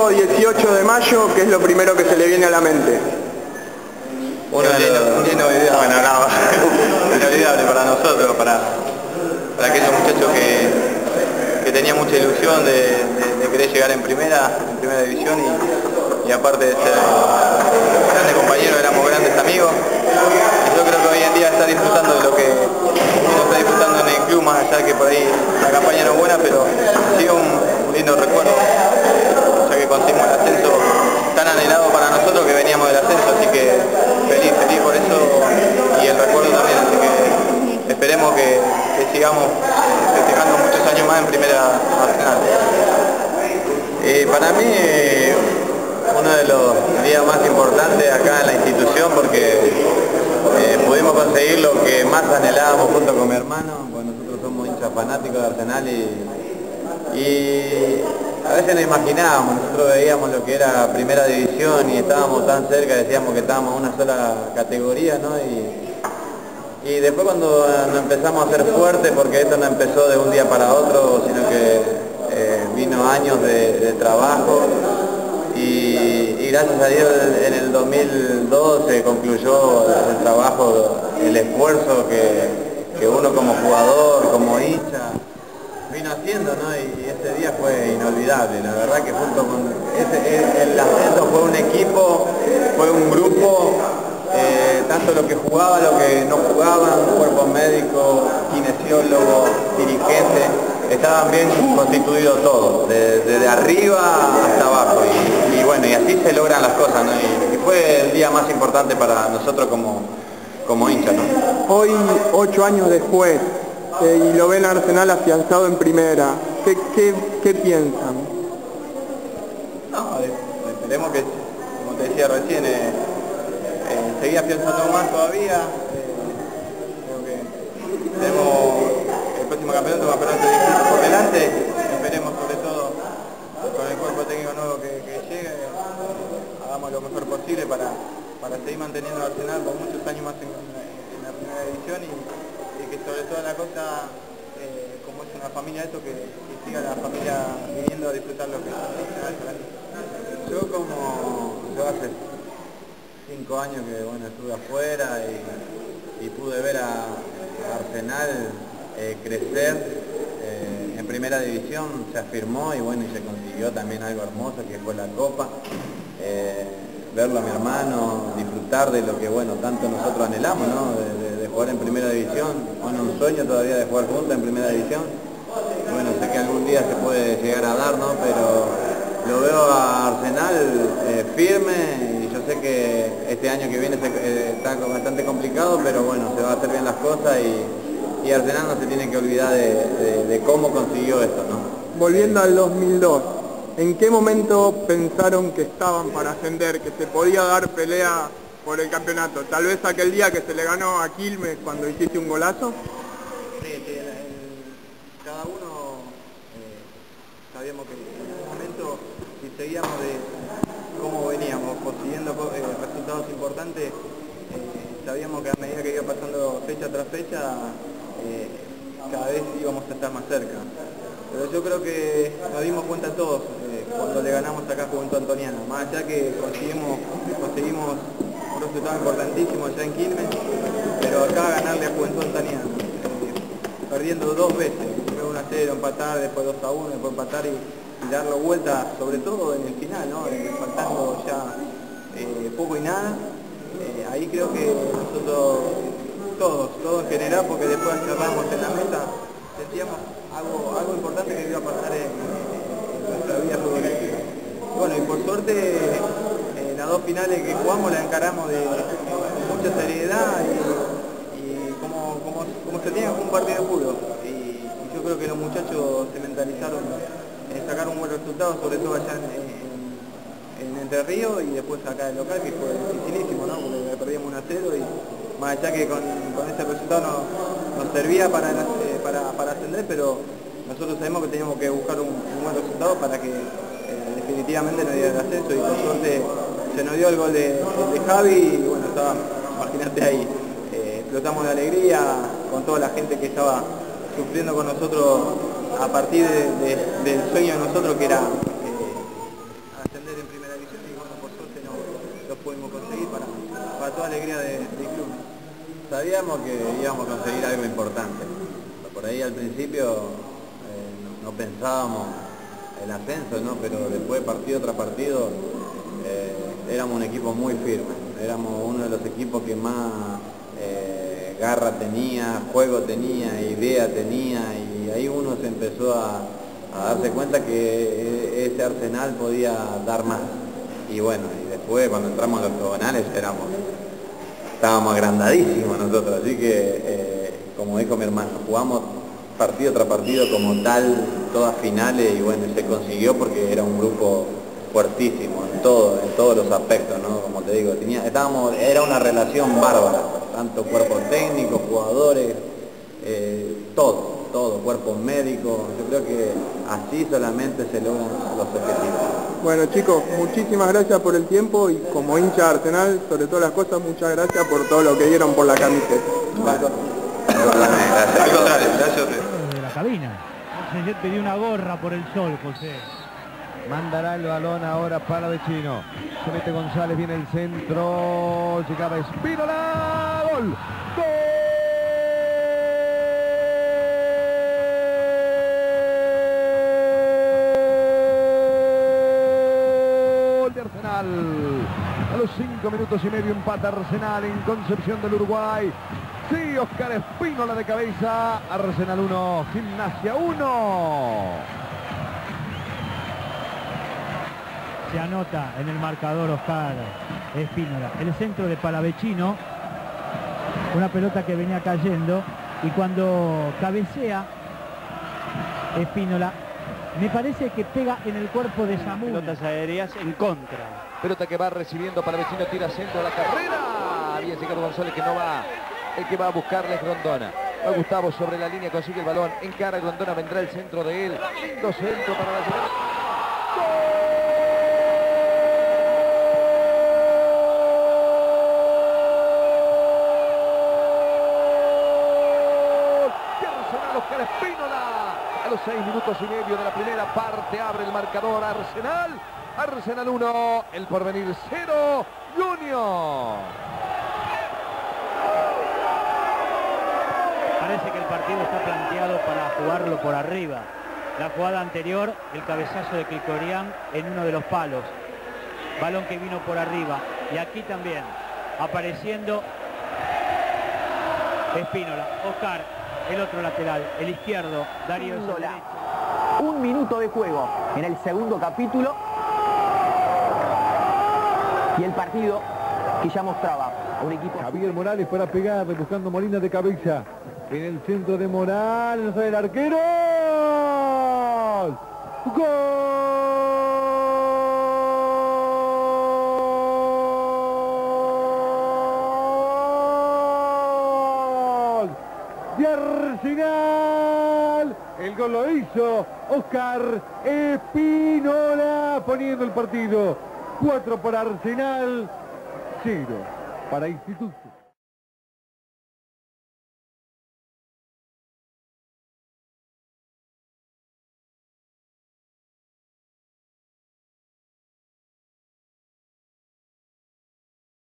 domingo 18 de mayo, ¿qué es lo primero que se le viene a la mente? Un día inolvidable, bueno, no, inolvidable para nosotros, para aquellos muchachos que tenían mucha ilusión de querer llegar en primera división y aparte de ser grandes compañeros, éramos grandes amigos. Y yo creo que hoy en día está disfrutando de lo que uno está disfrutando en el club, más allá que por ahí la campaña no es buena, pero sí un lindo recuerdo, ya que conseguimos el ascenso tan anhelado para nosotros que veníamos del ascenso, así que feliz por eso y el recuerdo también, así que esperemos que sigamos festejando muchos años más en Primera Nacional. Para mí uno de los días más importantes acá en la institución porque pudimos conseguir lo que más anhelábamos junto con mi hermano, pues nosotros somos hinchas fanáticos de Arsenal y a veces no imaginábamos, nosotros veíamos lo que era Primera División y estábamos tan cerca, decíamos que estábamos en una sola categoría, ¿no? Y después cuando nos empezamos a hacer fuertes, porque esto no empezó de un día para otro, sino que vino años de trabajo y gracias a Dios en el 2002 se concluyó el trabajo, el esfuerzo que uno como jugador, como hincha, vino haciendo, ¿no? Y ese día fue inolvidable, la verdad que junto con el ascenso fue un equipo, fue un grupo, tanto lo que jugaba, lo que no jugaban, cuerpo médico, kinesiólogo, dirigente, estaban bien constituidos todos, desde arriba hasta abajo y bueno, y así se logran las cosas, ¿no? Y fue el día más importante para nosotros como hinchas, ¿no? Hoy, 8 años después, y lo ven a Arsenal afianzado en primera, ¿qué piensan? No, esperemos que, como te decía recién, seguir afianzando más todavía. Creo que tenemos el próximo campeonato difícil por delante. Esperemos sobre todo con el cuerpo técnico nuevo que llegue, hagamos lo mejor posible para seguir manteniendo al Arsenal por muchos años más en la primera división y que sobre toda la cosa, como es una familia esto, que siga la familia viniendo a disfrutar lo que es Arsenal para mí. Yo hace 5 años que bueno, estuve afuera y pude ver a Arsenal crecer en primera división, se afirmó y bueno, y se consiguió también algo hermoso que fue la Copa. Verlo a mi hermano, disfrutar de lo que bueno, tanto nosotros anhelamos, ¿no? De jugar en primera división, bueno, un sueño todavía de jugar juntos en primera división. Bueno, sé que algún día se puede llegar a dar, ¿no? Pero lo veo a Arsenal firme y yo sé que este año que viene está bastante complicado, pero bueno, se va a hacer bien las cosas y Arsenal no se tiene que olvidar de cómo consiguió esto, ¿no? Volviendo al 2002, ¿en qué momento pensaron que estaban para ascender, que se podía dar pelea por el campeonato? ¿Tal vez aquel día que se le ganó a Quilmes cuando hiciste un golazo? Sí, cada uno sabíamos que en ese momento, si seguíamos de cómo veníamos consiguiendo resultados importantes, sabíamos que a medida que iba pasando fecha tras fecha, cada vez íbamos a estar más cerca. Pero yo creo que nos dimos cuenta todos cuando le ganamos acá a Juventud Antoniana, más allá que conseguimos un resultado importantísimo allá en Quilmes, pero acá ganarle a Juventud Antoniana, perdiendo 2 veces, primero 1-0, empatar, después 2-1, después empatar y darlo vuelta, sobre todo en el final, ¿no? Faltando ya poco y nada, ahí creo que nosotros, todos en general, porque después cerramos en la mesa, sentíamos algo importante que iba a pasar en nuestra vida futbolística. Bueno, y por suerte las 2 finales que jugamos las encaramos con mucha seriedad y como se tiene un partido de fútbol. Y yo creo que los muchachos se mentalizaron en sacar un buen resultado, sobre todo allá en Entre Ríos y después acá el local, que fue dificilísimo, ¿no? Porque perdíamos 1-0 y más allá que con ese resultado nos servía para ascender, pero nosotros sabemos que teníamos que buscar un buen resultado para que definitivamente nos diera el ascenso y por suerte se nos dio el gol de Javi y bueno, imagínate ahí, explotamos de alegría con toda la gente que estaba sufriendo con nosotros a partir del sueño de nosotros que era ascender. toda alegría del club. Sabíamos que íbamos a conseguir algo importante. Por ahí al principio no pensábamos el ascenso, ¿no? Pero después partido tras partido éramos un equipo muy firme. Éramos uno de los equipos que más garra tenía, juego tenía, idea tenía, y ahí uno se empezó a darse cuenta que ese Arsenal podía dar más. Y bueno, y después cuando entramos a los octogonales estábamos agrandadísimos nosotros, así que como dijo mi hermano, jugamos partido tras partido como tal, todas finales, y bueno, se consiguió porque era un grupo fuertísimo en todos los aspectos, ¿no? Como te digo, era una relación bárbara, tanto cuerpo técnico, jugadores, todo, cuerpo médico. Yo creo que así solamente se logran los objetivos. Bueno chicos, muchísimas gracias por el tiempo y como hincha de Arsenal, sobre todas las cosas, muchas gracias por todo lo que dieron por la camiseta. Bueno, gracias. Al contrario, gracias a ustedes. De la cabina. José pidió una gorra por el sol, José. Mandará el balón ahora para Vecino. Se mete González, viene el centro. Llegaba Spínola. ¡Gol! ¡Gol de Arsenal! A los 5 minutos y medio empata Arsenal en Concepción del Uruguay. Sí, Oscar Spínola de cabeza. Arsenal 1, Gimnasia 1. Se anota en el marcador Oscar Spínola. El centro de Palavecino, una pelota que venía cayendo, y cuando cabecea Spínola, me parece que pega en el cuerpo de Samu. Pelotas aéreas en contra. Pelota que va recibiendo Palavecino, tira centro a la carrera. Bien llegado González, que no va. El que va a buscarle es Grondona. Va Gustavo sobre la línea, consigue el balón. Encara Grondona, vendrá el centro de él. Lindo centro para la llegada. Oscar Spínola. A los 6 minutos y medio de la primera parte abre el marcador Arsenal 1, el Porvenir 0, Junior. Parece que el partido está planteado para jugarlo por arriba. La jugada anterior, el cabezazo de Krikorian en uno de los palos. Balón que vino por arriba. Y aquí también, apareciendo Spínola. Oscar, el otro lateral, el izquierdo, Darío Sola. 1 minuto de juego en el segundo capítulo. Y el partido que ya mostraba a un equipo... Javier Morales para pegar, buscando Molina de cabeza. En el centro de Morales, no sale el arquero. ¡Gol! De Arsenal. El gol lo hizo Oscar Spínola, poniendo el partido 4 para Arsenal, 0 para Instituto.